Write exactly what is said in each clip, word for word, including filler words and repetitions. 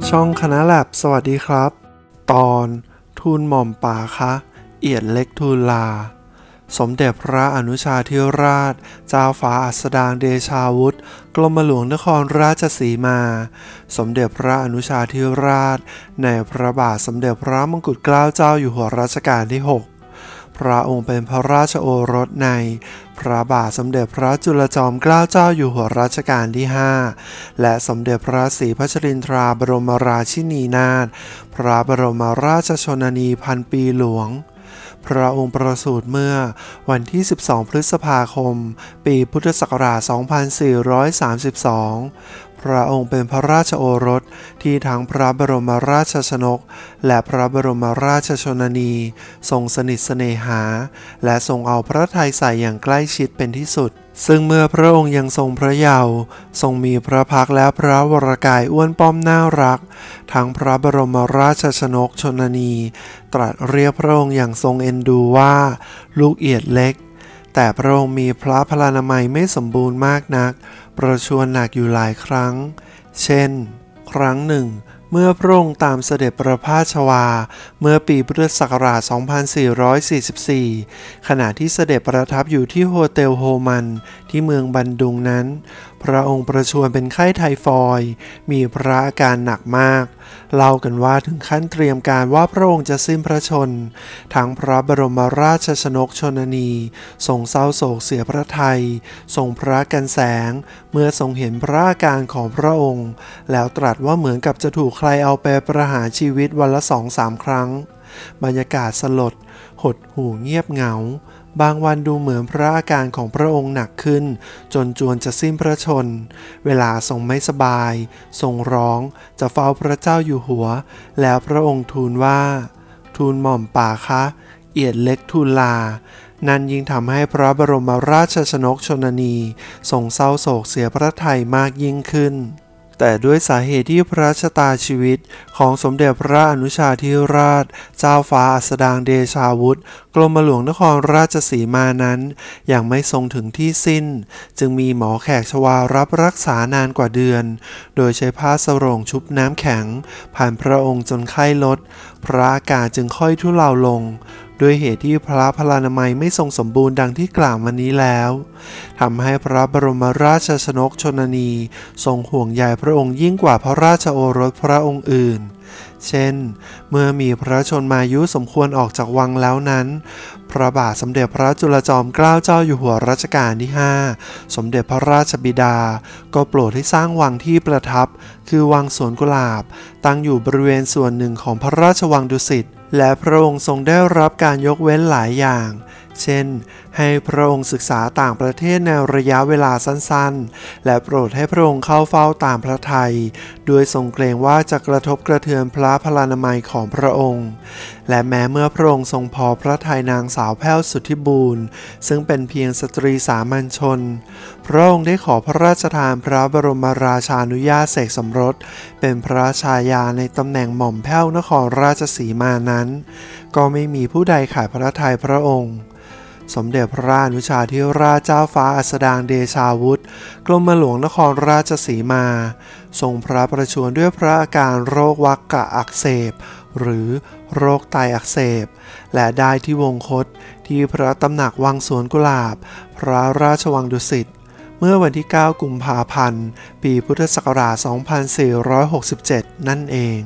ช่องคณะแลบสวัสดีครับตอนทูลหม่อมป่าคะเอียดเล็กทูลลาสมเด็จพระอนุชาธิราชเจ้าฟ้าอัสดางเดชาวุธกรมหลวงนครราชสีมาสมเด็จพระอนุชาธิราชในพระบาทสมเด็จพระมงกุฎเกล้าเจ้าอยู่หัวรัชกาลที่หกพระองค์เป็นพระราชโอรสในพระบาทสมเด็จพระจุลจอมเกล้าเจ้าอยู่หัวรัชกาลที่ห้าและสมเด็จพระศรีพัชรินทราบรมราชินีนาถพระบรมราชชนนีพันปีหลวงพระองค์ประสูติเมื่อวันที่สิบสองพฤษภาคมปีพุทธศักราชสองพันสี่ร้อยสามสิบสองพระองค์เป็นพระราชโอรสที่ทั้งพระบรมราชชนกและพระบรมราชชนนีทรงสนิทเสน่หาและทรงเอาพระทัยใส่อย่างใกล้ชิดเป็นที่สุดซึ่งเมื่อพระองค์ยังทรงพระเยาว์ทรงมีพระพักและพระวรกายอ้วนป้อมน่ารักทั้งพระบรมราชชนกชนนีตรัสเรียกพระองค์อย่างทรงเอ็นดูว่าลูกเอียดเล็กแต่พระองค์มีพระพลานามัยไม่สมบูรณ์มากนักประชวรหนักอยู่หลายครั้งเช่นครั้งหนึ่งเมื่อพระองค์ตามเสด็จประพาสชวาเมื่อปีพุทธศักราชสองพันสี่ร้อยสี่สิบสี่ขณะที่เสด็จประทับอยู่ที่โฮเทลโฮมันที่เมืองบันดุงนั้นพระองค์ประชวรเป็นไข้ไทฟอยด์มีพระอาการหนักมากเล่ากันว่าถึงขั้นเตรียมการว่าพระองค์จะสิ้นพระชนทั้งพระบรมราชชนกชนนีทรงเศร้าโศกเสียพระทัยทรงพระกันแสงเมื่อทรงเห็นพระอาการของพระองค์แล้วตรัสว่าเหมือนกับจะถูกใครเอาไปประหารชีวิตวันละสองสามครั้งบรรยากาศสลดหดหู่เงียบเหงาบางวันดูเหมือนพระอาการของพระองค์หนักขึ้นจนจวนจะสิ้นพระชนเวลาทรงไม่สบายทรงร้องจะเฝ้าพระเจ้าอยู่หัวแล้วพระองค์ทูลว่าทูลหม่อมป่าคะเอียดเล็กทูลลานั่นยิ่งทำให้พระบรมราชชนกชนนีทรงเศร้าโศกเสียพระทัยมากยิ่งขึ้นแต่ด้วยสาเหตุที่พระชะตาชีวิตของสมเด็จพระอนุชาธิราชเจ้าฟ้าอัสดางเดชาวุธกรมหลวงนครราชสีมานั้นยังไม่ทรงถึงที่สิ้นจึงมีหมอแขกชวารับรักษานานกว่าเดือนโดยใช้ผ้าสรงชุบน้ำแข็งผ่านพระองค์จนไข้ลดพระอาการจึงค่อยทุเลาลงด้วยเหตุที่พระพลานามัยไม่ทรงสมบูรณ์ดังที่กล่าวมานี้แล้วทำให้พระบรมราชชนกชนนีทรงห่วงใยพระองค์ยิ่งกว่าพระราชโอรสพระองค์อื่นเช่นเมื่อมีพระชนมายุสมควรออกจากวังแล้วนั้นพระบาทสมเด็จพระจุลจอมเกล้าเจ้าอยู่หัวรัชกาลที่ห้าสมเด็จพระราชบิดาก็โปรดให้สร้างวังที่ประทับคือวังสวนกุหลาบตั้งอยู่บริเวณส่วนหนึ่งของพระราชวังดุสิตและพระองค์ทรงได้รับการยกเว้นหลายอย่างเช่นให้พระองค์ศึกษาต่างประเทศในระยะเวลาสั้นๆและโปรดให้พระองค์เข้าเฝ้าตามพระทัยโดยทรงเกรงว่าจะกระทบกระเทือนพระพลานามัยของพระองค์และแม้เมื่อพระองค์ทรงพอพระทัยนางสาวแพ้วสุทธิบูรณ์ซึ่งเป็นเพียงสตรีสามัญชนพระองค์ได้ขอพระราชทานพระบรมราชานุญาตเสกสมรสเป็นพระชายาในตำแหน่งหม่อมแพ้วนครราชสีมานั้นก็ไม่มีผู้ใดขายพระทัยพระองค์สมเด็จพระอนุชาธิราชเจ้าฟ้าอัสดางเดชาวุธกรมหลวงนครราชสีมาทรงพระประชวรด้วยพระอาการโรควักกะอักเสบหรือโรคไตอักเสบและได้ที่วงคตที่พระตำหนักวังสวนกุหลาบพระราชวังดุสิตเมื่อวันที่เก้ากุมภาพันธ์ปีพุทธศักราชสองพันสี่ร้อยหกสิบเจ็ดนั่นเอง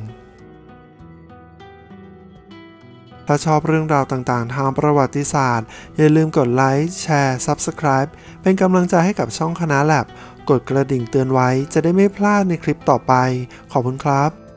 ถ้าชอบเรื่องราวต่างๆทางประวัติศาสตร์อย่าลืมกดไลค์แชร์ ซับสไครบ์ เป็นกำลังใจให้กับช่องคณะแลบกดกระดิ่งเตือนไว้จะได้ไม่พลาดในคลิปต่อไปขอบคุณครับ